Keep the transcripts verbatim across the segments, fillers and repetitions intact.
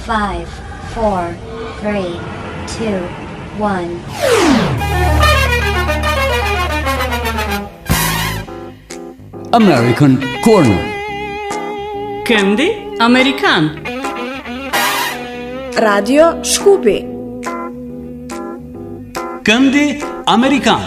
five, four, three, two, one. American Corner. Këndi Amerikan. Radio Shkupi. Këndi Amerikan.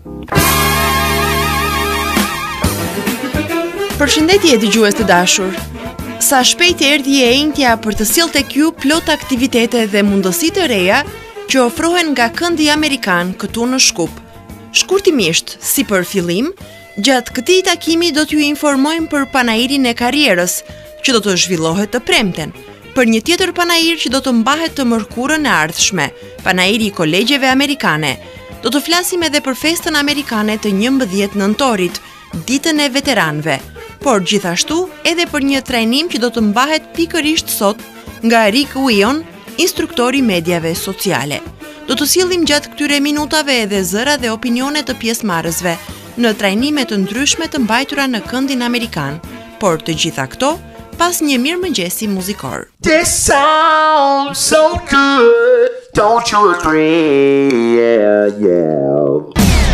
Përshëndetje dëgjues të dashur. Sa shpejt erdhi e enjtja për të sjellë tek ju plot aktivitete dhe mundësi të reja që ofrohen nga Këndi Amerikan këtu në Shkup. Shkurtimisht, si për fillim, gjatë këtij takimi do t'ju informojmë për panairin e karrierës, që do të zhvillohet të premten, për një tjetër panair që do të mbahet të mërkurën e ardhshme, panairi i kolegjeve amerikane. Do të flasim edhe për festën amerikane të njëmbëdhjetë nëntorit, ditën e veteranëve, por gjithashtu edhe për një trajnim që do të mbahet pikërisht sot nga Rick Wion, instruktori mediave sociale. Do të sjellim gjatë këtyre minutave edhe zëra dhe opinione të pjesëmarrësve në trajnime të ndryshme të mbajtura në Këndin Amerikan, por të gjitha këto pas një mirëmëngjesi muzikor. This sounds so good, don't you agree? Yeah, yeah.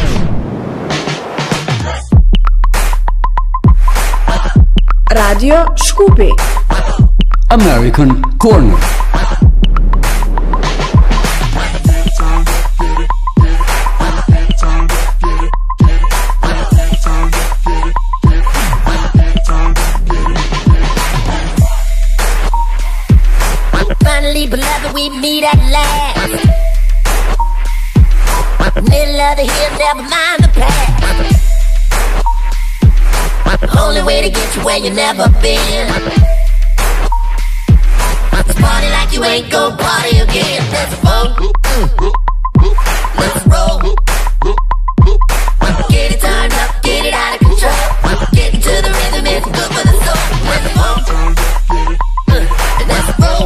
Radio Shkupi. American Corner. Finally, beloved, we meet at last. Middle of the hill, never mind the past. Only way to get you where you never been. Let's party like you ain't gon' party again. Let's funk. Let's roll. Get it turned up, get it out of control. Get into the rhythm, it's good for the soul. Let's funk. Let's roll.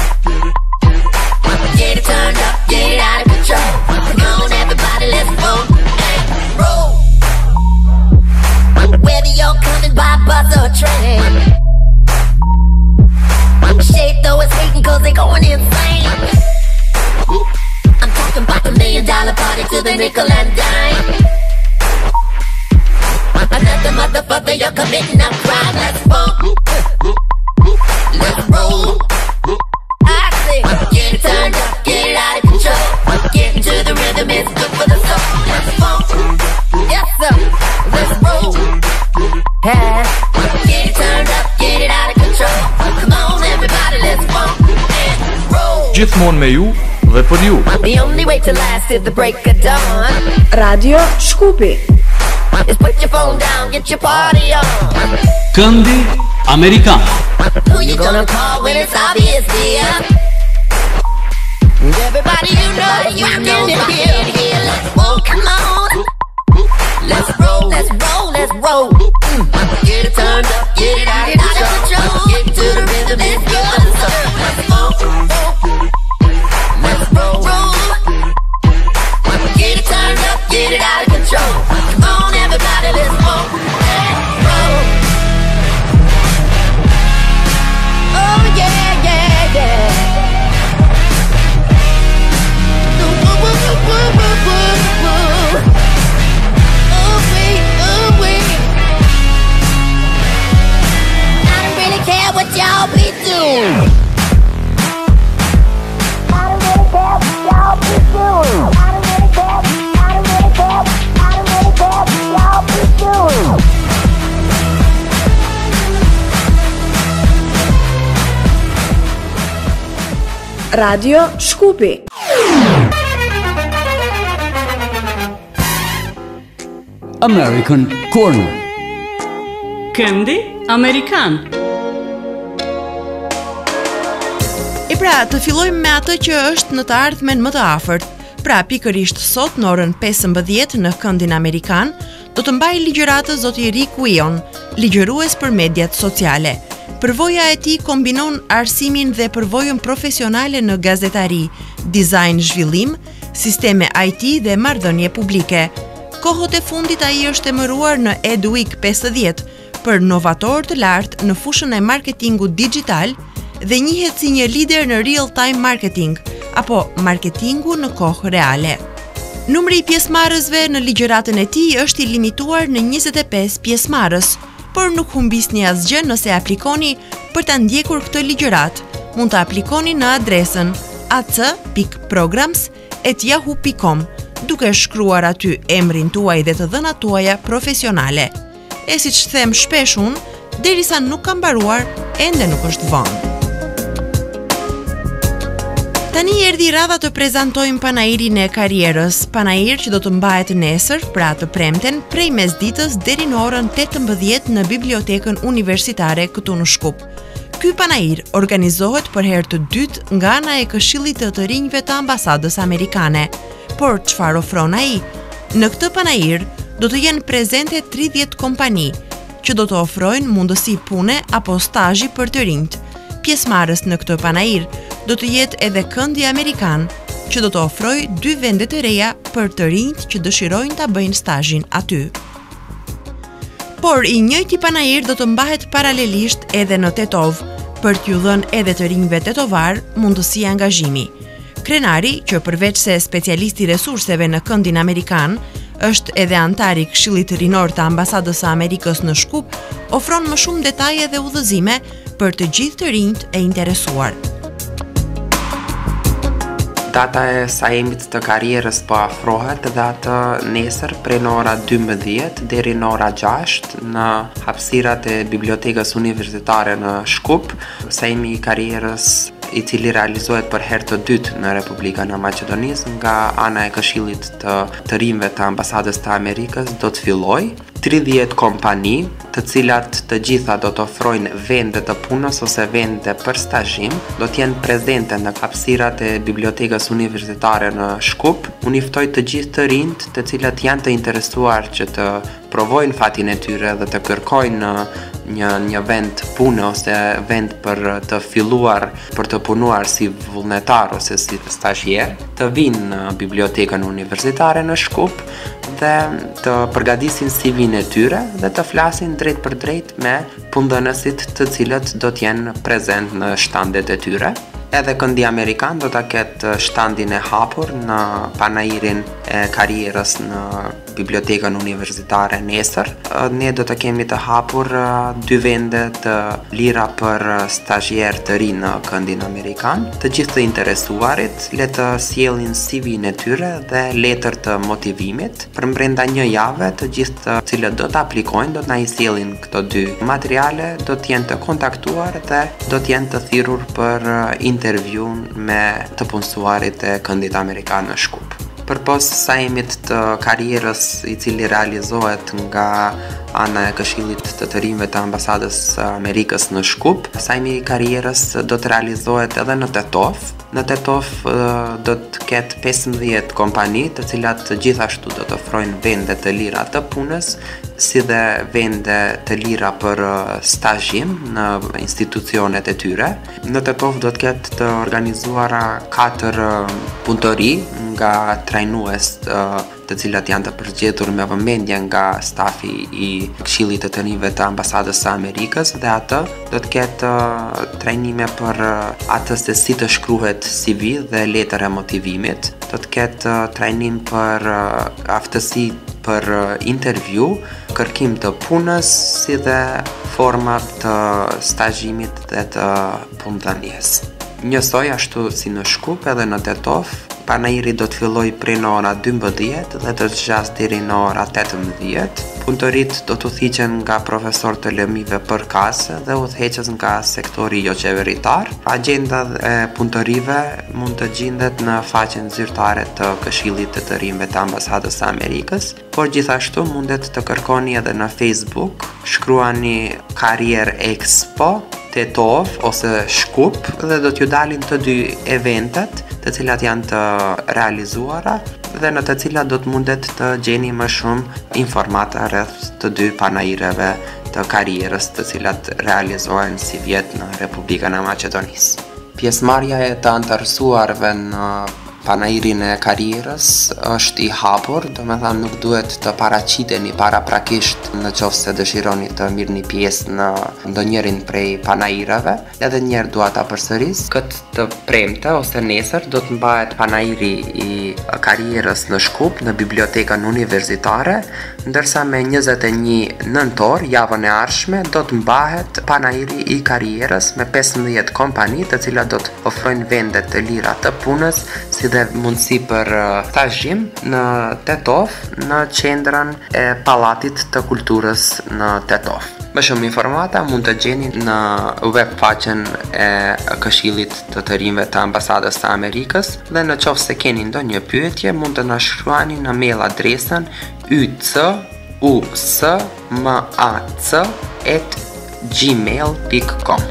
Get it turned up, get it out of control. Come on, everybody, let's funk and roll. Whether you're coming by bus or train, shade though it's hating cause they going insane. I'm talking about the million dollar party to the nickel and dime. Another motherfucker, you're committing a crime. Let's funk. Let's roll. I say, get it turned up, get it out of control. Get into the rhythm, it's good for the soul. Let's funk. Yes sir, let's roll. Hey. Get it turned up, get it out of control. Come on everybody, let's funk and roll. Gjithmonë me ju dhe për ju. The only way to last is the break of dawn. Radio Shkupi. Just put your phone down, get your party on. Këndi Amerikan. Who you gonna call when it's obvious, dear? Everybody you know, you know in here. Let's roll, come on. Let's roll, let's roll, let's roll. Mm. Get it turned up, get it out, out of control. Get to the rhythm, it's good. So let's roll, let's roll, roll. Get it turned up, get it out of control. Come on, everybody, let's roll and roll. Oh yeah, yeah, yeah. Woo, woo, woo, woo, woo, woo, woo. Ooh wee, ooh wee. I don't really care what y'all be doing. I don't really care what y'all be doing. I don't really care. I don't really care. I don't really care what y'all be doing. Radio Shkupi. American Corner. Këndi Amerikan. E pra, të fillojmë me atë që është në të ardhmen më të afërt. Pra, pikërisht sot në orën pesëmbëdhjetë në Këndin Amerikan, do të mbajë ligjëratën zoti Rick Wion, ligjërues për mediat sociale. Përvoja e tij kombinon arsimin dhe përvojën profesionale në gazetari, dizajn zhvillim, sisteme I T dhe marrëdhënie publike. Kohët e fundit ai është emëruar në EdWeek pesëdhjetë për novator të lartë në fushën e marketingut digital dhe njihet si një lider në real-time marketing, apo marketingu në kohë reale. Numri i pjesëmarrësve në ligjëratën e tij është i limituar në njëzet e pesë pjesëmarrës, por nuk humbisni asgjë nëse aplikoni për ta ndjekur këtë ligjërat. Mund të aplikoni në adresën a c pikë programs at yahoo pikë com, duke shkruar aty emrin tuaj dhe të dhënat tuaja profesionale. E siç them shpesh unë, derisa nuk ka mbaruar, ende nuk është vonë. Tani erdhi radha të prezantojmë panairin e karrierës, panair që do të mbahet nesër, pra të premten, prej mesditës deri në orën tetëmbëdhjetë në Bibliotekën Universitare këtu në Shkup. Ky panair organizohet për herë të dytë nga ana e Këshillit të të rinjve të Ambasadës Amerikane. Por çfarë ofron ai? Në këtë panair do të jenë prezente tridhjetë kompani që do të ofrojnë mundësi pune apo stazhi për të rinjt. Pjesëmarrës në këtë panair do të jetë edhe Këndi Amerikan, që do të ofrojë dy vende të reja për të rinjt që dëshirojnë ta bëjnë stazhin aty. Por i njëjti panair do të mbahet paralelisht edhe në Tetov, për t'ju dhënë edhe të rinjve tetovar mundësi angazhimi. Krenari, që përveç se specialisti resurseve në Këndin Amerikan, është edhe antar i Këshillit Rinor të Ambasadës së Amerikës në Shkup, ofron më shumë detaje dhe udhëzime për të gjithë të rinjt e interesuar. Data e sajmit të karrierës po afrohet dhe atë nesër prej në ora dymbëdhjetë deri në ora gjashtë në hapësirat e Bibliotekës Universitare në Shkup. Sajmi i karrierës, i cili realizohet për herë të dytë në Republikën e Maqedonisë nga ana e Këshillit të të rinjve të Ambasadës të Amerikës, do të fillojë. tridhjetë kompani, të cilat të gjitha do të ofrojnë vende të punës ose vende për stazhim, do të jenë prezente në hapësirat e Bibliotekës Universitare në Shkup. Unë i ftoj të gjithë të rinjt të cilat janë të interesuar që të provojnë fatin e tyre dhe të kërkojnë një një vend pune ose vend për të filluar për të punuar si vullnetar ose si stazhier, të vinë në Bibliotekën Universitare në Shkup dhe të përgatisin C V-n e tyre dhe të flasin drejt për drejt me punëdhënësit të cilët do të jenë prezent në shtandet e tyre. Edhe Këndi Amerikan do ta ketë shtandin e hapur në panairin e karrierës në Bibliotekën Universitare nesër. Ne do të kemi të hapur dy vende të lira për stazhier të rinë në Këndin Amerikan. Të gjithë të interesuarit le të sjellin C V-n e tyre dhe letër të motivimit. Për brenda një jave, të gjithë të cilët do të aplikojnë do të na i sjellin këto dy materiale, do të jenë të kontaktuar dhe do të jenë të thirrur për intervjun me të punësuarit e Këndit Amerikan në Shkup. Përpos sajmit të karrierës i cili realizohet nga ana e Këshillit të të rinjve të Ambasadës së Amerikës në Shkup, sajmi i karrierës do të realizohet edhe në Tetov. Në Tetov do të ketë pesëmbëdhjetë kompani, të cilat gjithashtu do të ofrojnë vende të lira të punës, si dhe vende të lira për stazhim në institucionet e tyre. Në Tetov do të ketë të organizuara katër punëtori nga trajnues të cilat janë të përgjetur me vëmendje nga stafi i Këshillit të të rinjve të Ambasadës së Amerikës dhe atë do të ketë trajnime për atë se si të shkruhet C V dhe letër e motivimit. Do të ketë trajnim për aftësi për intervju, kërkim të punës, si dhe forma të stazhimit dhe të punëdhënies. Njësoj ashtu si në Shkup edhe në Tetov, panairi do të filloj prej në ora dymbëdhjetë dhe do të zgjas deri në ora tetëmbëdhjetë. Punëtorit do të udhëhiqen nga profesor të lëmive për kase dhe udhëheqës nga sektori jo qeveritar. Agjenda e punëtorive mund të gjendet në faqen zyrtare të Këshillit të të rinjve të Ambasadës së Amerikës, por gjithashtu mundet të kërkoni edhe në Facebook, shkruani Career Expo Tetov ose Shkup dhe do t'ju dalin të dy eventet të cilat janë të realizuara dhe në të cilat do të mundet të gjeni më shumë informata rreth të dy panaireve të karrierës të cilat realizohen si vjet në Republikën e Maqedonisë. Pjesëmarrja e të anëtarësuarve në panairin e karrierës është i hapur, do me thamë nuk duhet të paraqiteni paraprakisht në qoftë se dëshironi të mirëni pjesë në ndonjërin prej panairave. Edhe njerë dua ta përsëris, këtë të premte ose nesër do të mbahet panairi i karrierës në Shkup në bibliotekën universitare, ndërsa me njëzet e një nëntor, javën e ardhshme, do të mbahet panairi i karrierës me pesëmbëdhjetë kompani të cilat do të ofrojnë vendet të lira të punës, si dhe mundësi për stazhim në Tetov, në qendrën e Pallatit të Kulturës në Tetov. Më shumë informata mund të gjeni në web faqen e Këshillit të të rinjve të Ambasadës së Amerikës dhe në qoftë se keni ndonjë pyetje mund të na shkruani në mail adresën y c u s m a c at gmail dot com.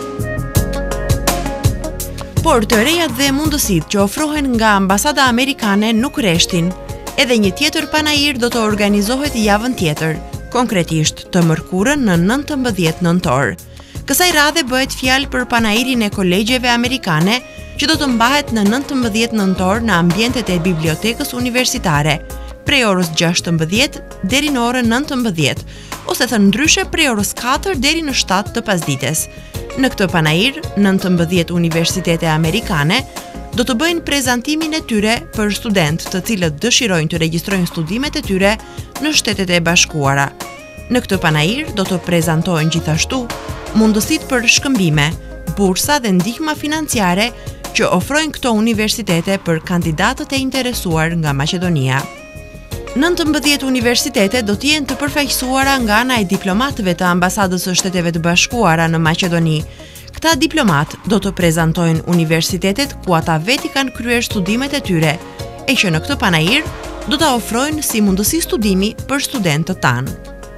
Por të rejat dhe mundësit që ofrohen nga Ambasada Amerikane nuk reshtin. Edhe një tjetër panair do të organizohet javën tjetër, konkretisht të mërkurën në nëntëmbëdhjetë nëntor. Kësaj radhe bëhet fjalë për panairin e kolegjeve amerikane që do të mbahet në nëntëmbëdhjetë nëntor në ambientet e bibliotekës universitare, prej orës gjashtëmbëdhjetë deri në orën nëntëmbëdhjetë, ose thënë ndryshe prej orës katër deri në shtatë të pasdites. Në këtë panair, nëntëmbëdhjetë universitete amerikane do të bëjnë prezantimin e tyre për studentë të cilët dëshirojnë të regjistrojnë studimet e tyre në Shtetet e Bashkuara. Në këtë panair do të prezantojnë gjithashtu mundësitë për shkëmbime, bursa dhe ndihma financiare që ofrojnë këto universitete për kandidatët e interesuar nga Maqedonia. nëntëmbëdhjetë universitete do të jenë të përfaqësuara nga ana e diplomatëve të Ambasadës së Shteteve të Bashkuara në Maqedoni. Këta diplomat do të prezantojnë universitetet ku ata veti kanë kryer studimet e tyre, e që në këtë panair do ta ofrojnë si mundësi studimi për studentët tanë.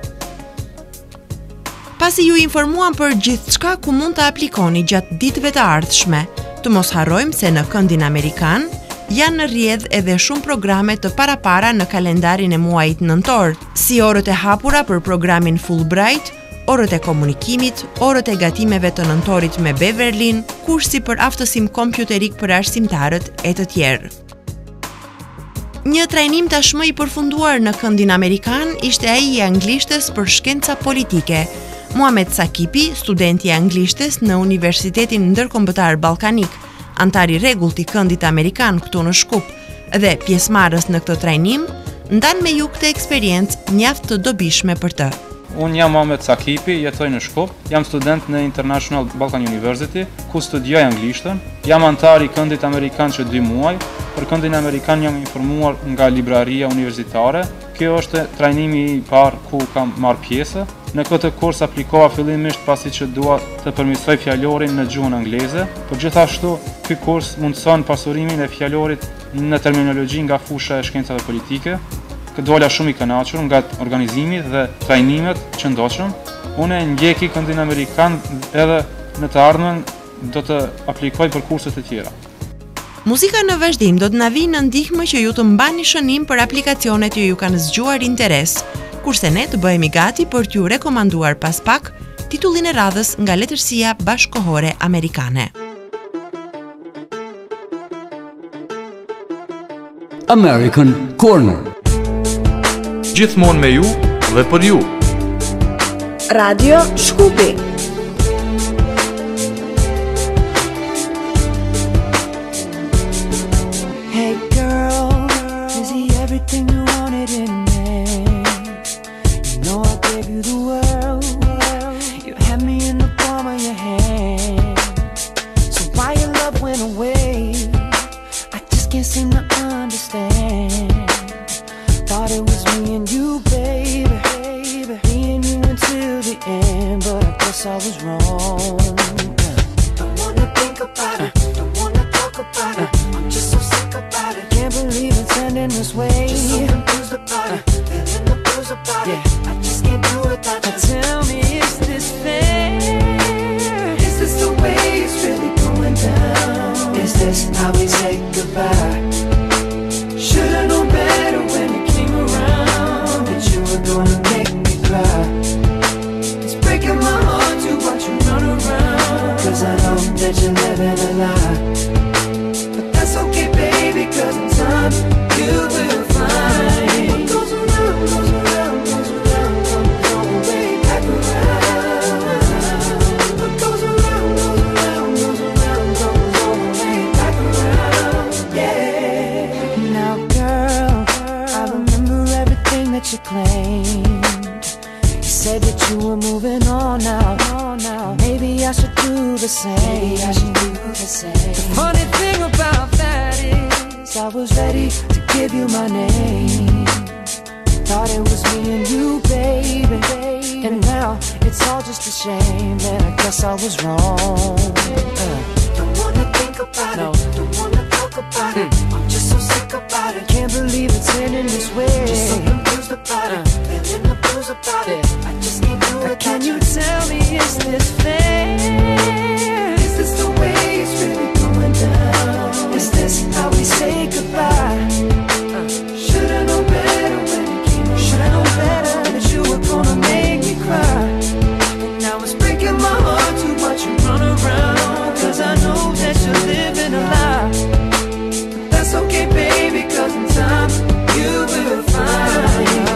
Pasi ju informuam për gjithçka ku mund të aplikoni gjatë ditëve të ardhshme, të mos harrojmë se në këndin amerikan janë në rrjedh edhe shumë programe të parapara në kalendarin e muajit nëntor, si orët e hapura për programin Fulbright, orët e komunikimit, orët e gatimeve të nëntorit me Beverlin, kursi për aftësim kompjuterik për arsimtarët e të tjerë. Një trajnim tashmë i përfunduar në këndin amerikan ishte ai i anglishtes për shkenca politike. Muhamet Sakipi, studenti i anglishtes në Universitetin Ndërkombëtar Ballkanik, antari rregullt i këndit amerikan këtu në Shkup dhe pjesëmarrës në këtë trajnim, ndan me ju këtë eksperiencë mjaft të dobishme për të. Unë jam Muhamet Sakipi, jetoj në Shkup, jam student në International Balkan University, ku studioj anglishtën, jam antar i këndit amerikan që dy muaj, për këndin amerikan jam informuar nga libraria universitare, kjo është trajnimi i parë ku kam marrë pjesë. Në këtë kurs aplikova fillimisht pasi që dua të përmirësoj fjalorin në gjuhën angleze, por gjithashtu ky kurs mundson pasurimin e fjalorit në terminologji nga fusha e shkencave politike. Këtë dola shumë i kënaqur nga organizimi dhe trajnimet që ndoqëm. Unë ndjeki këndin amerikan edhe në të ardhmen do të aplikoj për kurset e tjera. Muzika në vazhdim do të na vijë në ndihmë që ju të mbani shënim për aplikacionet që ju kanë zgjuar interes, kurse ne të bëhemi gati për t'ju rekomanduar pas pak titullin e radhës nga letërsia bashkohore amerikane. American Corner. Gjithmonë me ju dhe për ju. Radio Shkupi. Hey girl, is he everything you wanted in me? You know I gave you the world. You had me in the palm of your hand. So why your love went away? I just can't seem to understand. Thought it was me and you, baby, me and you until the end, but I guess I was wrong. Don't wanna think about it, don't wanna talk about it. I'm just so sick about it. Can't believe it's ending this way. Just so confused about it, feeling the blues about it. I just can't do it without you. Tell me, is this fair? Is this the way it's really going down? Is this how we say goodbye? Should've known better when you came around that you were gonna make me cry. It's breaking my heart to watch you run around, 'cause I know that you're living a lie. But that's okay, baby, time you will find what goes around, goes around, goes around, comes all the way back around. What goes around, goes around, goes around, comes all the way back around. Yeah. Now, girl, I remember everything that you claimed. You said that you were moving on now. Maybe I should do the same. Maybe I should do the same. The funny thing about that is I was ready to give you my name. Thought it was me and you, baby. And now it's all just a shame. And I guess I was wrong. uh. Don't wanna think about no. it. Don't wanna talk about mm. it. I'm just so sick about it. Can't believe it's ending this way. Just so confused about uh. it. Feeling the blues about yeah. it. I just can't do it. Can you tell me, is this fair? Is this the way it's really going down? Is this how we say goodbye? Uh. Should've known better when it came around. Should've known better that you were gonna make me cry. And now it's breaking my heart to watch you run around. Cause I know that you're living a lie. But that's okay, baby, cause in time you will find.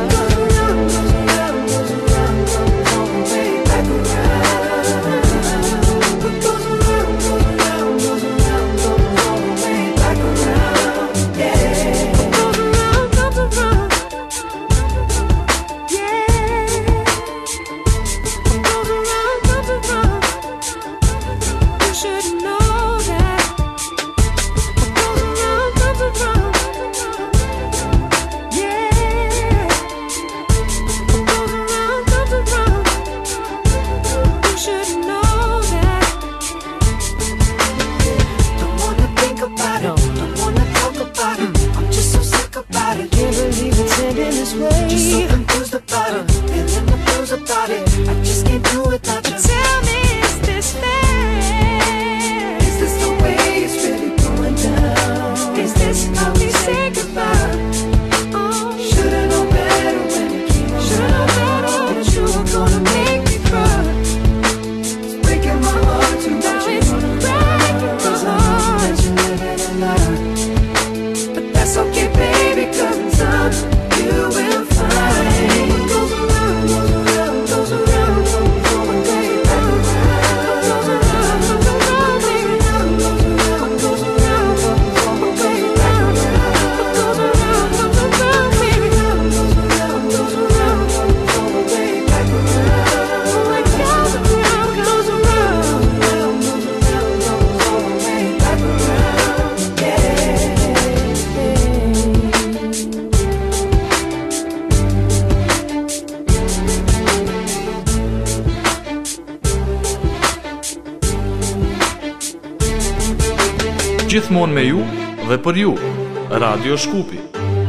Gjithmonë me ju dhe për ju, Radio Shkupi.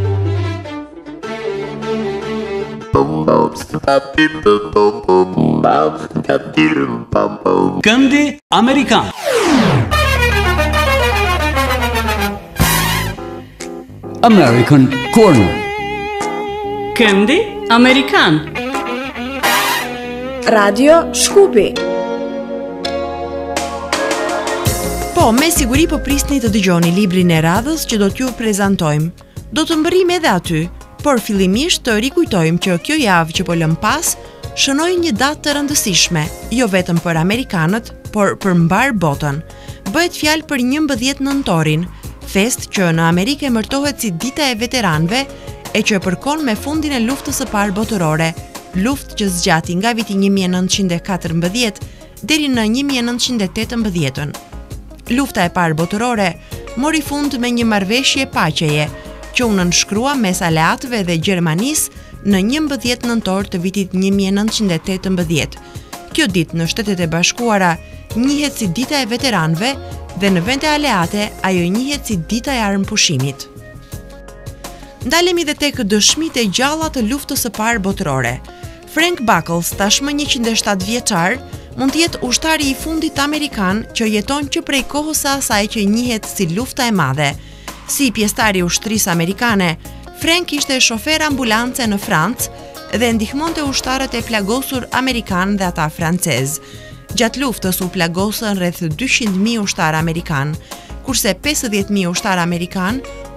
Këndi Amerikan. American Corner. Këndi Amerikan. Radio Shkupi. Po, me siguri po prisni të dëgjoni librin e radhës që do t'ju prezantojmë. Do të mbërrim edhe aty, por fillimisht të rikujtojmë që kjo javë që po lëm pas, shënoi një datë të rëndësishme, jo vetëm për amerikanët, por për mbar botën. Bëhet fjalë për njëmbëdhjetë nëntorin, fest që në Amerikë emërtohet si Dita e Veteranëve e që përkon me fundin e luftës së parë botërore, luftë që zgjati nga viti një mijë e nëntëqind e katërmbëdhjetë deri në një mijë e nëntëqind e tetëmbëdhjetë. Lufta e parë botërore mori fund me një marrëveshje paqeje që u nënshkrua mes aleatëve dhe Gjermanisë në njëmbëdhjetë nëntor të vitit një mijë e nëntëqind e tetëmbëdhjetë. Kjo ditë në Shtetet e Bashkuara njihet si Dita e Veteranëve dhe në vende aleate ajo njihet si Dita e Armëpushimit. Ndalemi dhe tek dëshmitë e gjalla të luftës së parë botërore. Frank Buckles, tashmë njëqind e shtatë vjeçar, mund të jetë ushtari i fundit amerikan që jeton që prej kohës së asaj që njihet si lufta e madhe. Si pjesëtar i ushtrisë amerikane, Frank ishte shofer ambulance në Francë dhe ndihmonte ushtarët e plagosur amerikan dhe ata francez. Gjatë luftës u plagosën rreth dyqind mijë ushtarë amerikan, kurse pesëdhjetë mijë ushtarë amerikan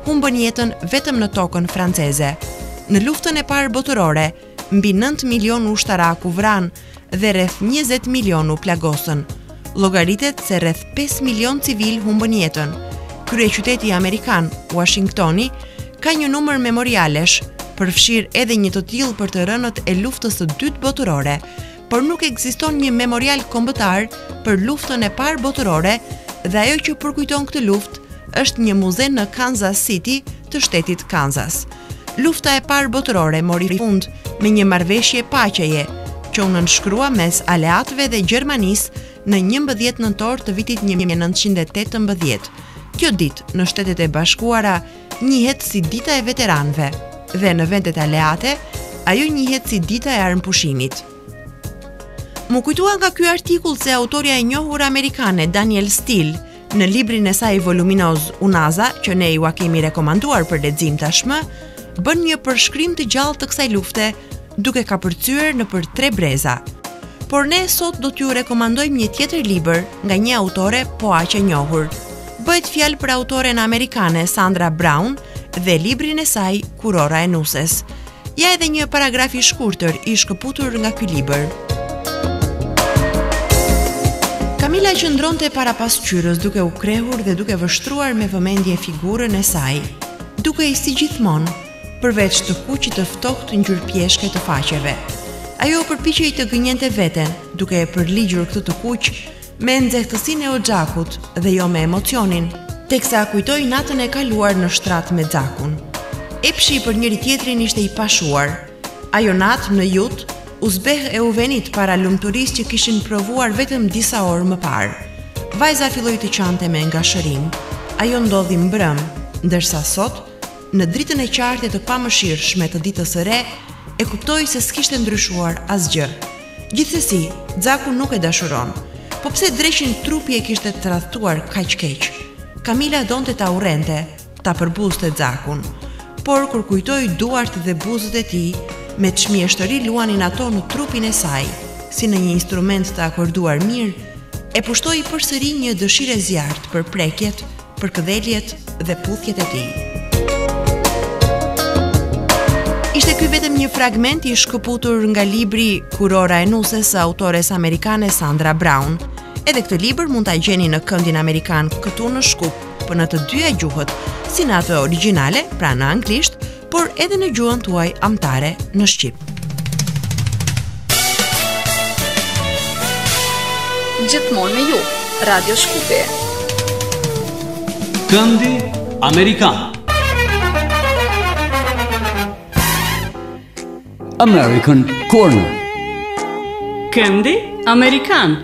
humbën jetën vetëm në tokën franceze. Në luftën e parë botërore, mbi nëntë milion ushtarak u vranë dhe rreth njëzet milion u plagosën. Llogaritet se rreth pesë milion civil humbën jetën. Kryeqyteti amerikan, Washingtoni, ka një numër memorialesh, përfshir edhe një të tillë për të rënët e luftës së dytë botërore, por nuk ekziston një memorial kombëtar për luftën e parë botërore dhe ajo që përkujton këtë luftë është një muze në Kansas City të shtetit Kansas. Lufta e parë botërore mori fund me një marrëveshje paqeje që u nënshkrua mes aleatëve dhe Gjermanisë në njëmbëdhjetë nëntor të vitit një mijë nëntëqind e tetëmbëdhjetë. Kjo ditë në Shtetet e Bashkuara njihet si Dita e Veteranëve dhe në vendet aleate ajo njihet si Dita e Armëpushimit. Mu kujtua nga ky artikull se autoria e njohur amerikane Danielle Steel në librin e saj voluminoz Unaza, që ne ju a kemi rekomanduar për lexim tashmë, bën një përshkrim të gjallë të kësaj lufte, duke ka përcyer në për tre breza. Por ne sot do t'ju rekomandojmë një tjetër libër nga një autore po aq e njohur. Bëhet fjalë për autoren amerikane Sandra Brown dhe librin e saj Kurora e Nuses. Ja edhe një paragraf i shkurtër i shkëputur nga ky libër. Kamila qëndronte para pasqyrës duke u krehur dhe duke vështruar me vëmendje figurën e saj, duke i si gjithmonë, përveç të kuqit të ftohtë ngjyrpjeshke të faqeve. Ajo përpiqej të gënjente veten, duke e përligjur këtë të kuq me nxehtësinë e oxhakut dhe jo me emocionin, teksa kujtoi natën e kaluar në shtrat me Xhakun. Epshi për njëri tjetrin ishte i pashuar. Ajo natë në Jut u zbeh e u venit para lumturisë që kishin provuar vetëm disa orë më parë. Vajza filloi të qante me ngashërim. Ajo ndodhi mbrëm, ndërsa sot, në dritën e qartë e të pamëshirshme të ditës së re, e kuptoi se s'kishte ndryshuar asgjë. Gjithsesi, Xhaku nuk e dashuron, po pse dreqin trupi e kishte tradhtuar kaq keq. Kamila donte ta urrente, ta përbuzte Xhakun, por kur kujtoi duart dhe buzët e tij, me çmjeshtëri luanin ato në trupin e saj, si në një instrument të akorduar mirë, e pushtoi përsëri një dëshirë zjarrt për prekjet, për këdheljet dhe puthjet e tij. Ishte ky vetëm një fragment i shkëputur nga libri Kurora e Nuses së autores amerikane Sandra Brown. Edhe këtë libër mund ta gjeni në këndin amerikan këtu në Shkup, për në të dyja gjuhët, si në atë origjinale, pra në anglisht, por edhe në gjuhën tuaj amtare në shqip. Gjithmonë me ju, Radio Shkupi. Këndi amerikan. American Corner. Këndi amerikan.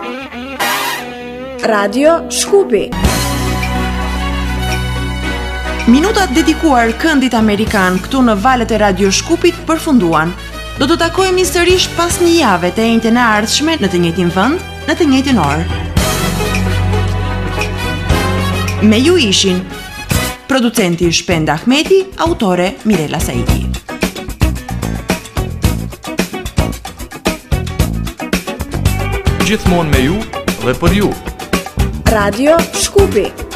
Radio Shkupi. Minutat dedikuar këndit amerikan këtu në valët e Radio Shkupit përfunduan. Do të takojmë sërish pas një jave të enjte në ardhshme në të njëjtin vend, në të njëjtin orë. Me ju ishin producenti Shpend Ahmeti, autore Mirela Saidi. Gjithmonë me ju dhe për ju. Radio Shkupi.